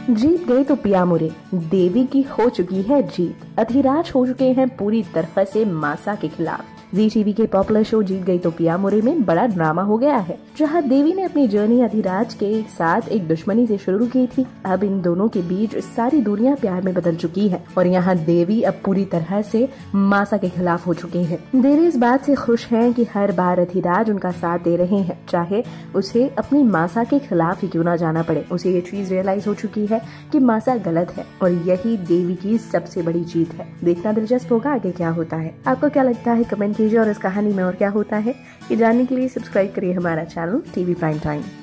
जीत गए तो पिया मुरे, देवी की हो चुकी है जीत, अधिराज हो चुके हैं पूरी तरह से मासा के खिलाफ। जी टीवी के पॉपुलर शो जीत गई तो पिया मुरे में बड़ा ड्रामा हो गया है, जहां देवी ने अपनी जर्नी अधिराज के साथ एक दुश्मनी से शुरू की थी। अब इन दोनों के बीच सारी दुनिया प्यार में बदल चुकी है और यहाँ देवी अब पूरी तरह से मासा के खिलाफ हो चुके हैं। देवी इस बात से खुश हैं कि हर बार अधिराज उनका साथ दे रहे हैं, चाहे उसे अपनी मासा के खिलाफ ही क्यों ना जाना पड़े। उसे ये चीज रियलाइज हो चुकी है कि मासा गलत है और यही देवी की सबसे बड़ी जीत है। देखना दिलचस्प होगा आगे क्या होता है। आपको क्या लगता है कमेंट कीजिए और इस कहानी में और क्या होता है ये जानने के लिए सब्सक्राइब करिए हमारा चैनल टीवी प्राइम टाइम।